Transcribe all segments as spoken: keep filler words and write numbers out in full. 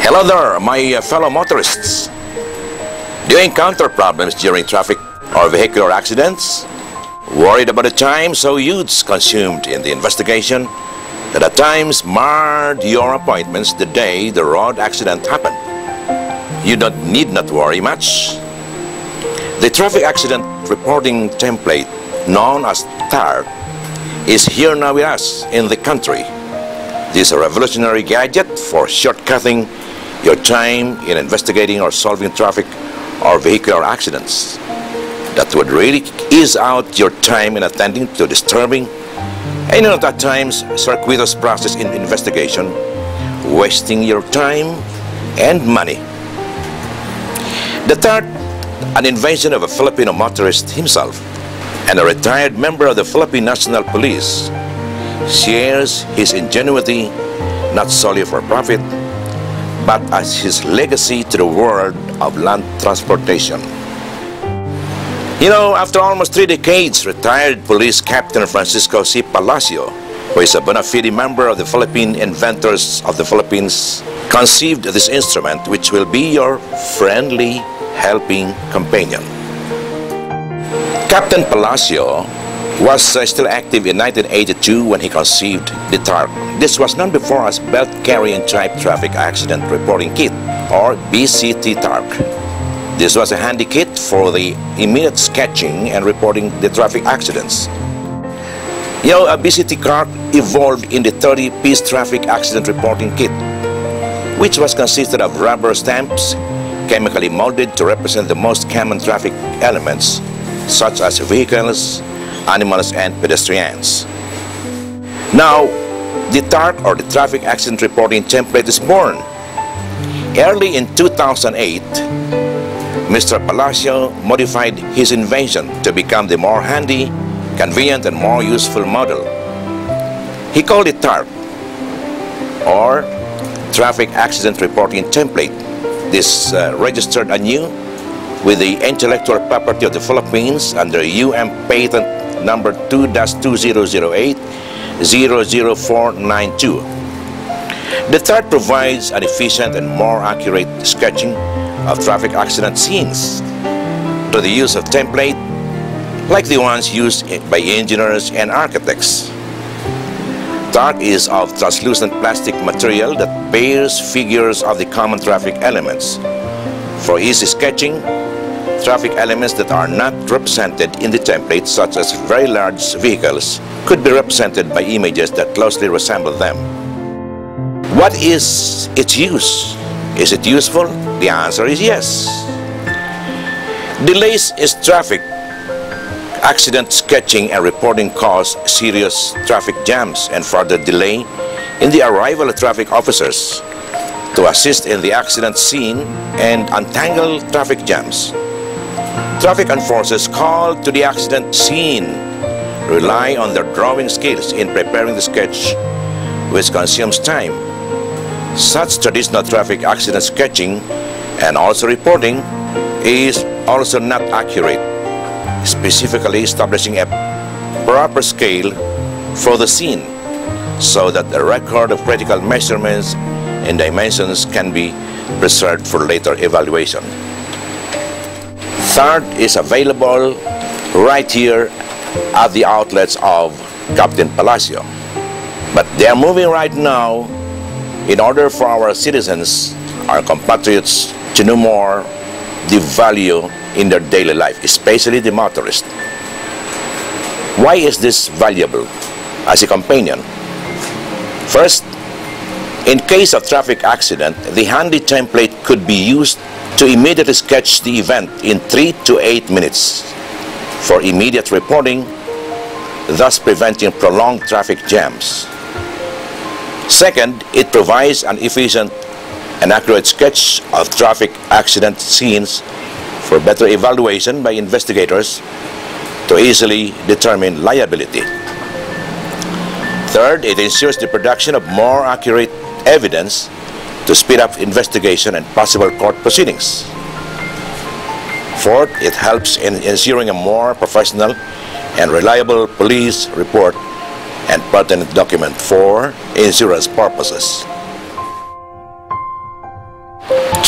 Hello there, my uh, fellow motorists. Do you encounter problems during traffic or vehicular accidents? Worried about the time so youths consumed in the investigation that at times marred your appointments the day the road accident happened? You don't need not worry much. The traffic accident reporting template known as TART is here now with us in the country. This is a revolutionary gadget for shortcutting your time in investigating or solving traffic or vehicular accidents. That would really ease out your time in attending to disturbing and you know, at times circuitous process in investigation, wasting your time and money. The TART, an invention of a Filipino motorist himself and a retired member of the Philippine National Police, shares his ingenuity not solely for profit, but as his legacy to the world of land transportation. You know, after almost three decades, retired Police Captain Francisco C. Palacio, who is a bona fide member of the Philippine Inventors of the Philippines, conceived this instrument which will be your friendly, helping companion. Captain Palacio was uh, still active in nineteen eighty-two when he conceived the TART. This was known before as Belt Carrying Type Traffic Accident Reporting Kit, or B C T TART. This was a handy kit for the immediate sketching and reporting the traffic accidents. You know, a B C T TART evolved in the thirty-piece traffic accident reporting kit, which was consisted of rubber stamps, chemically molded to represent the most common traffic elements, such as vehicles, animals, and pedestrians. Now, the TART, or the Traffic Accident Reporting Template, is born. Early in two thousand eight, Mister Palacio modified his invention to become the more handy, convenient, and more useful model. He called it TART, or Traffic Accident Reporting Template. This uh, registered anew with the intellectual property of the Philippines under U M patent number two dash two zero zero eight zero zero four nine two. The TART provides an efficient and more accurate sketching of traffic accident scenes to the use of template like the ones used by engineers and architects. TART is of translucent plastic material that bears figures of the common traffic elements. For easy sketching, traffic elements that are not represented in the template, such as very large vehicles, could be represented by images that closely resemble them. What is its use? Is it useful? The answer is yes. Delays in traffic accident sketching and reporting cause serious traffic jams and further delay in the arrival of traffic officers to assist in the accident scene and untangle traffic jams. Traffic enforcers called to the accident scene rely on their drawing skills in preparing the sketch, which consumes time. Such traditional traffic accident sketching and also reporting is also not accurate, specifically establishing a proper scale for the scene so that a record of critical measurements and dimensions can be preserved for later evaluation. TART is available right here at the outlets of Captain Palacio. But they are moving right now in order for our citizens, our compatriots, to know more the value in their daily life, especially the motorist. Why is this valuable as a companion? First, in case of traffic accident, the handy template could be used to immediately sketch the event in three to eight minutes for immediate reporting, thus preventing prolonged traffic jams. Second, it provides an efficient and accurate sketch of traffic accident scenes for better evaluation by investigators to easily determine liability. Third, it ensures the production of more accurate evidence to speed up investigation and possible court proceedings. Fourth, it helps in ensuring a more professional and reliable police report and pertinent document for insurance purposes.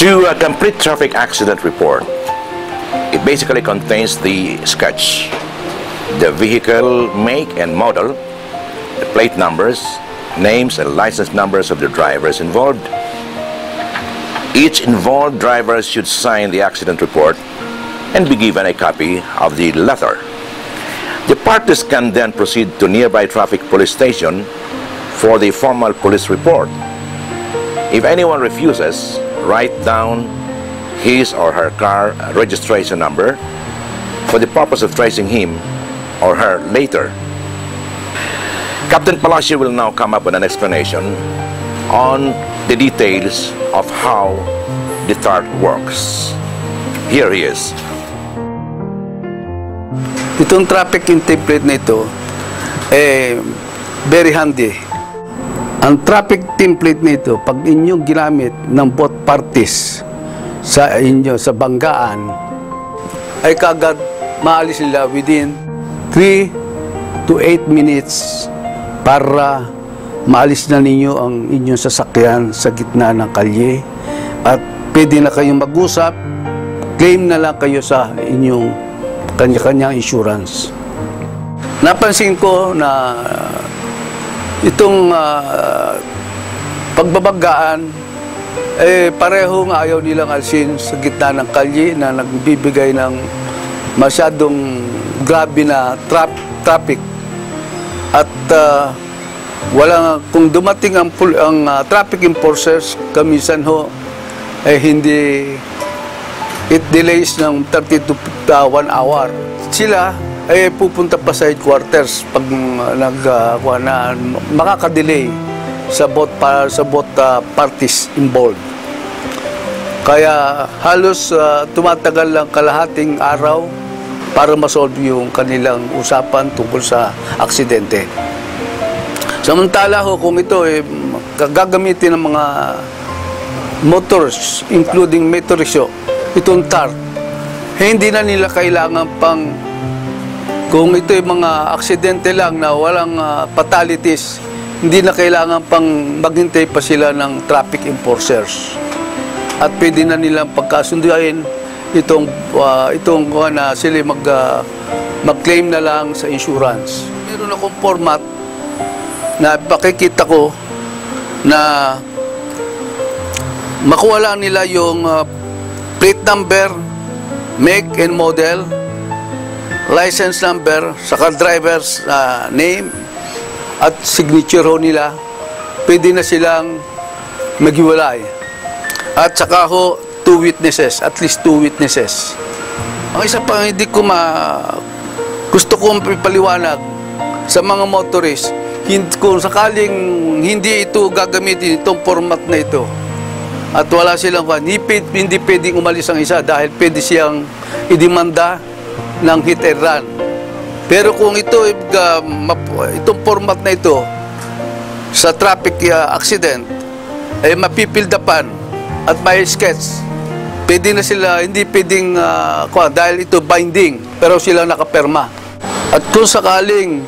To a complete traffic accident report, it basically contains the sketch, the vehicle make and model, the plate numbers, names and license numbers of the drivers involved. Each involved driver should sign the accident report and be given a copy of the letter. The parties can then proceed to nearby traffic police station for the formal police report. If anyone refuses, write down his or her car registration number for the purpose of tracing him or her later. Captain Palacio will now come up with an explanation on the details of how the TART works. Here he is. Itong traffic template na ito, eh, very handy. Ang traffic template nito, pag inyong ginamit ng both parties sa inyo, sa banggaan, ay kagad maalis nila within three to eight minutes para maalis na ninyo ang inyong sasakyan sa gitna ng kalye at pwede na kayong mag-usap, claim na lang kayo sa inyong kanya-kanyang insurance. Napansin ko na itong uh, pagbabanggaan, eh, parehong ayaw nilang alsin sa gitna ng kalye na nagbibigay ng masyadong grabe na trap, traffic. At uh, wala, kung dumating ang, ang uh, traffic enforcers, kamisan ho, eh, hindi, it delays ng thirty to one hour. Sila ay eh, pupunta pa sa headquarters pag uh, nag uh, na makaka-delay sa both pa, sa both uh, parties involved. Kaya halos uh, tumatagal lang kalahating araw para ma-solve yung kanilang usapan tungkol sa aksidente. Samantala ho, kung ito eh, gagamitin ng mga motors, including motorist, itong TART, eh, hindi na nila kailangan pang, kung ito yung mga aksidente lang na walang uh, fatalities, hindi na kailangan pang maghintay pa sila ng traffic enforcers. At pwede na nilang pagkasunduin itong, uh, itong uh, na sila mag, uh, mag-claim na lang sa insurance. Meron akong format na pakikita ko na makuha lang nila yung uh, plate number, make and model, license number, saka driver's uh, name at signature ho nila, pwede na silang maghiwalay. At saka ho, two witnesses, at least two witnesses. Ang isa pa hindi ko ma... gusto kong ipaliwanag sa mga motorist, hindi, kung sakaling hindi ito gagamitin, itong format na ito, at wala silang, hindi, hindi pwedeng umalis ang isa dahil pwede siyang idemanda ng hit and run. Pero kung ito, uh, itong format na ito sa traffic uh, accident ay mapipildapan at may sketch, pwede na sila, hindi pwedeng uh, dahil ito binding, pero sila nakaperma. At kung sakaling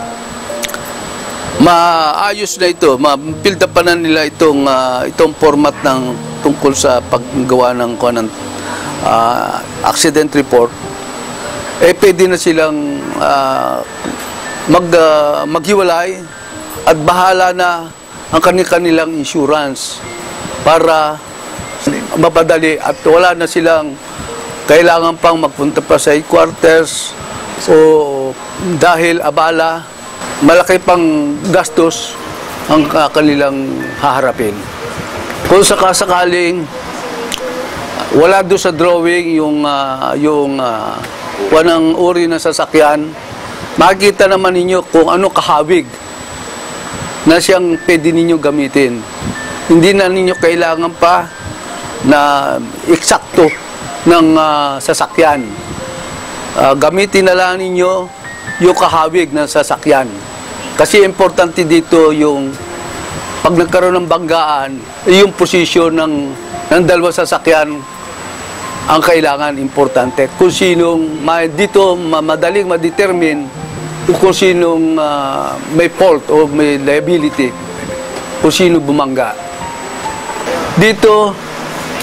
maayos na ito, mapildapan na nila itong, uh, itong format ng tungkol sa paggawa ng, ng uh, accident report, eh pwede na silang uh, mag, uh, maghiwalay at bahala na ang kanilang insurance para mapadali at wala na silang kailangan pang magpunta pa sa headquarters o dahil abala, malaki pang gastos ang uh, kanilang haharapin. Kung sakasakaling wala doon sa drawing yung uh, yung uh, wanang uri ng sasakyan, makikita naman ninyo kung ano kahawig na siyang pwede ninyo gamitin. Hindi na ninyo kailangan pa na eksakto ng uh, sasakyan. Uh, gamitin na lang ninyo yung kahawig ng sasakyan. Kasi importante dito yung pag nagkaroon ng banggaan, yung posisyon ng, ng dalawang sasakyan ang kailangan importante. Kung sinong dito madaling ma-determine kung sinong uh, may fault o may liability, kung sino bumangga. Dito,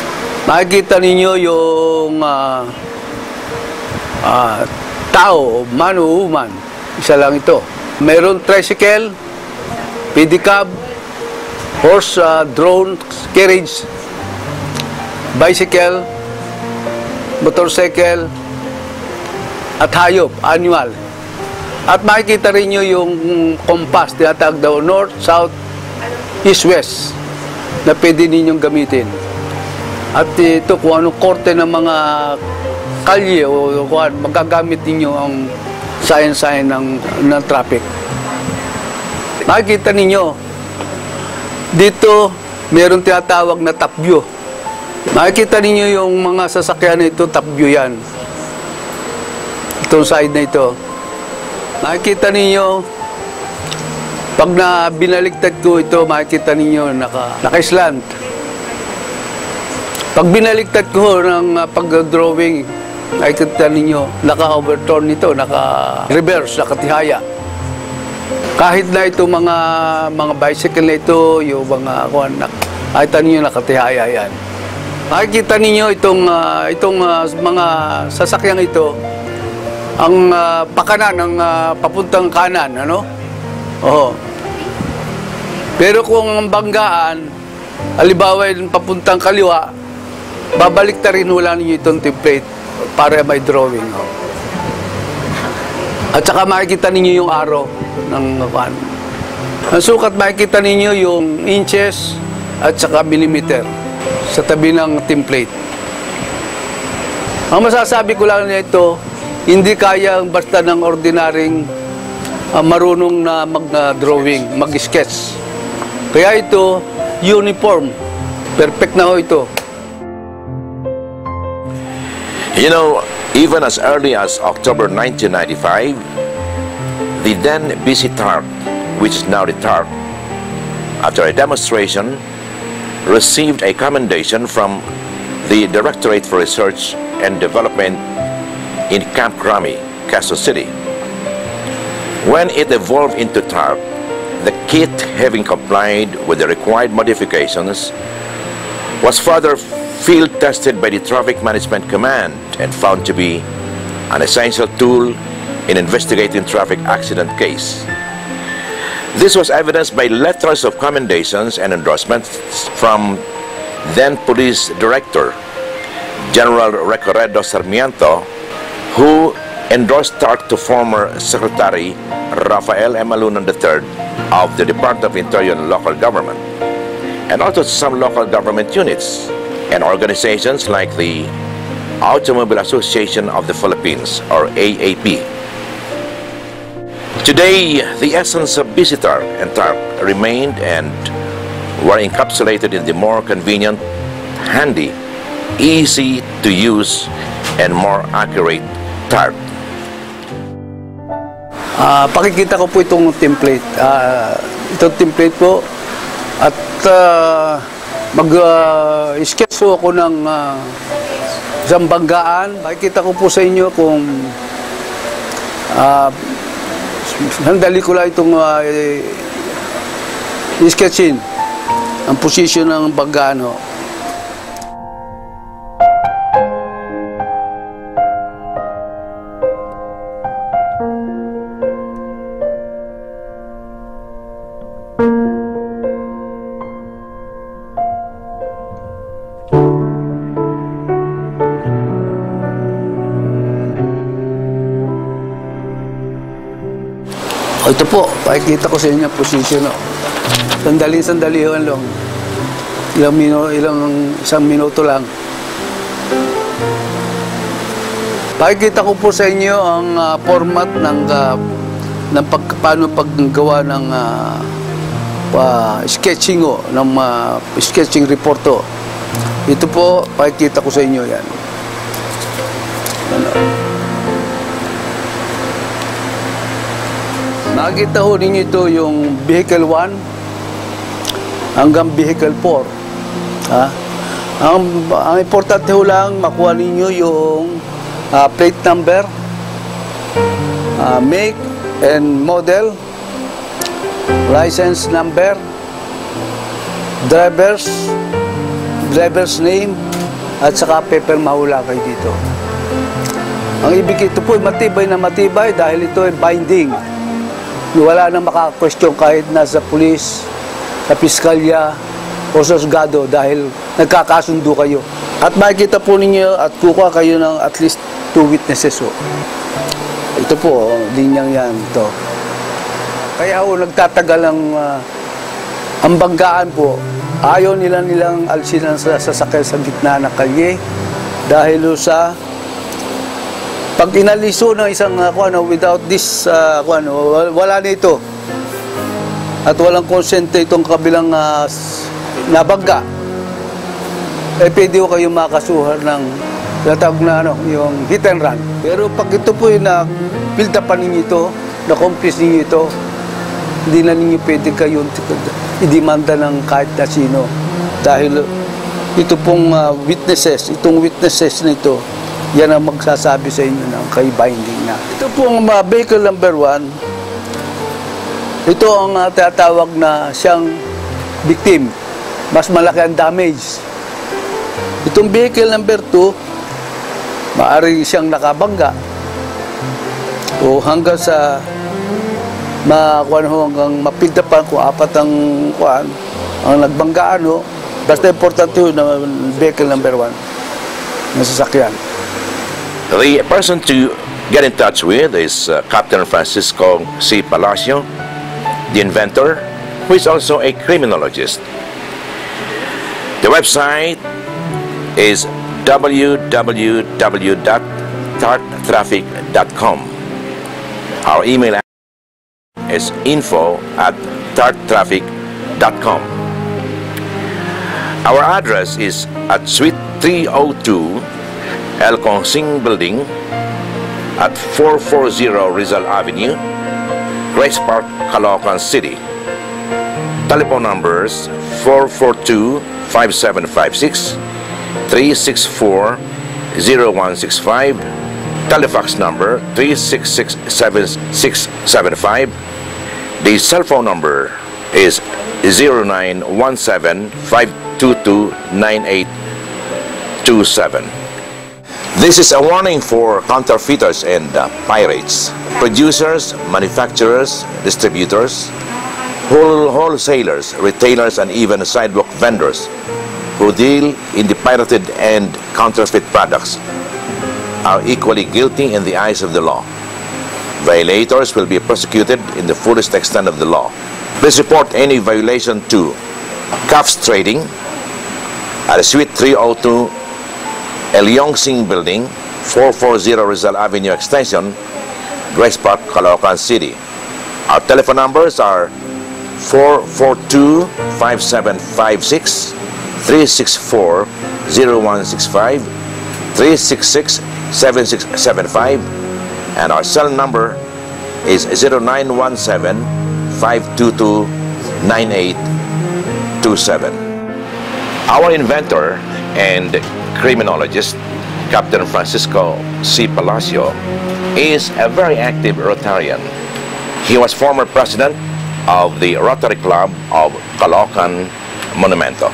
Makikita ninyo yung uh, uh, tao, man o woman. Isa lang ito. Mayroon tricycle, pedicab, horse, uh, drone, carriage, bicycle, motorcycle, at hayop, animal. At makikita rin nyo yung compass, tinatawag daw north, south, east, west, na pwede ninyong gamitin. At ito, kung anong korte ng mga kalye o kung magagamit ninyo ang sign-sign ng, ng traffic. Makikita ninyo, dito, meron tinatawag na top view. Makikita ninyo yung mga sasakyan na ito, top view yan. Itong side na ito. Makikita ninyo, pag na binaligtad ko ito, makikita ninyo naka, naka-slant. Pag binaligtad ko ng uh, pag-drawing, makikita ninyo, naka-overturn ito, naka-reverse, naka-tihaya. Kahit na ito mga mga bicycle na ito, yung mga kuan, makikita ninyo naka-tihaya yan. Makikita ninyo itong, uh, itong uh, mga sasakyang ito, ang uh, pakanan, ang uh, papuntang kanan, ano? Oo. Pero kung ang banggaan, alibawa yung papuntang kaliwa, babalik na rin wala ninyo itong template para may drawing. Oh. At saka makikita ninyo yung arrow ng kan. Ang sukat makikita ninyo yung inches at saka millimeter sa tabi ng template. Ang masasabi ko lang nito, hindi kaya basta ng ordinaryong uh, marunong na mag-drawing, uh, mag-sketch. Kaya ito, uniform. Perfect na ho ito. You know, even as early as October nineteen ninety-five, the then B C TART, which is now the TART, after a demonstration, received a commendation from the Directorate for Research and Development in Camp Crami, Quezon City. When it evolved into TART, the kit, having complied with the required modifications, was further field tested by the Traffic Management Command and found to be an essential tool in investigating traffic accident case. This was evidenced by letters of commendations and endorsements from then Police Director General Recorredo Sarmiento, who endorsed TART to former Secretary Rafael M. Alunan the third of the Department of Interior and Local Government, and also some local government units and organizations like the Automobile Association of the Philippines, or A A P. Today, the essence of B C TART and TART remained and were encapsulated in the more convenient, handy, easy to use, and more accurate TART. Uh, pakikita ko po itong template. Uh, itong template po at uh, mag-sketch uh, ako ng uh, isang banggaan. Pakikita ko po sa inyo kung uh, sandali ko lang itong uh, i-sketchin ang posisyon ng banggaan. Ho. O, ito po, pakikita ko sa inyo ang posisyon. Sandali-sandali lang. Ilang, minu ilang isang minuto lang. Pakikita ko po sa inyo ang uh, format ng, uh, ng pag, paano paggawa ng uh, uh, sketching o, ng uh, sketching report o. Ito po, pakikita ko sa inyo yan. Ano? Nakikita ho ninyo ito yung vehicle one hanggang vehicle four. Ha? Ang, ang importante ho lang, makuha ninyo yung uh, plate number, uh, make and model, license number, driver's, driver's name, at saka paper mahula kayo dito. Ang ibig ito po ay matibay na matibay dahil ito ay binding. Wala na maka-question kahit nasa pulis, sa piskalya, o sa Sgado dahil nagkakasundo kayo. At makikita po ninyo at kukuha kayo ng at least two witnesses. Oh. Ito po, oh, linyang yan. Ito. Kaya ho, nagtatagal ang, uh, ang banggaan po. Ayaw nila nilang alsinan sa sasakyan sa gitna ng kalye dahil sa pag inaliso ng isang uh, ano, without this, uh, ano, wala nito. At walang konsente itong kabilang uh, nabangga. Eh, pwede ko kayo makasuhan ng latag na ano, yung hit and run. Pero pag ito po yung na-build up ninyo ito, na-accomplish ninyo ito, hindi na ninyo pwede kayo idemanda ng kahit na sino. Dahil ito pong uh, witnesses, itong witnesses na ito, yan ang magsasabi sa inyo ng kay binding na. Ito pong uh, vehicle number one, ito ang uh, tatawag na siyang victim. Mas malaki ang damage. Itong vehicle number two, maaari siyang nakabangga. O hanggang sa makuha ho, hanggang mapildapan kung apat ang kuhan, ang nagbanggaan ho. Basta importante ho na vehicle number one na sasakyan. The person to get in touch with is uh, Captain Francisco C. Palacio, the inventor, who is also a criminologist. The website is w w w dot tart traffic dot com. Our email is info at tart traffic dot com. Our address is at Suite three oh two El Consing Building at four forty Rizal Avenue, Grace Park, Caloocan City. Telephone numbers four four two, five seven five six, three six four, zero one six five, telefax number three six six, seven six seven five. The cell phone number is zero nine one seven, five two two, nine eight two seven. This is a warning for counterfeiters and uh, pirates, producers, manufacturers, distributors, whole wholesalers, retailers, and even sidewalk vendors who deal in the pirated and counterfeit products are equally guilty in the eyes of the law. Violators will be prosecuted in the fullest extent of the law. Please report any violation to Cuffs Trading at Suite three oh two El Yongsing Building, four forty Rizal Avenue Extension, Grace Park, Caloocan City. Our telephone numbers are four four two, five seven five six, three six four, zero one six five, three six six, seven six seven five, and our cell number is zero nine one seven, five two two, nine eight two seven. Our inventor and criminologist, Captain Francisco C. Palacio, is a very active Rotarian. He was former president of the Rotary Club of Caloocan Monumento.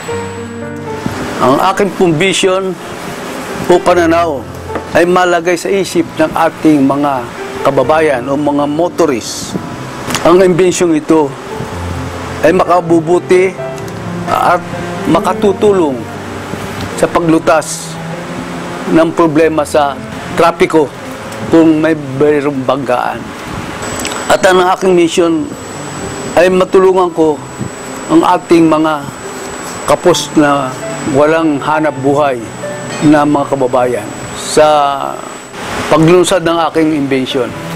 Ang aking pong vision o pananaw ay malagay sa isip ng ating mga kababayan o mga motorist. Ang imbensyong ito ay makabubuti at makatutulong sa paglutas ng problema sa trapiko kung may mayroong banggaan. At ang aking mission ay matulungan ko ang ating mga kapos na walang hanap buhay na mga kababayan sa paglunsad ng aking invention.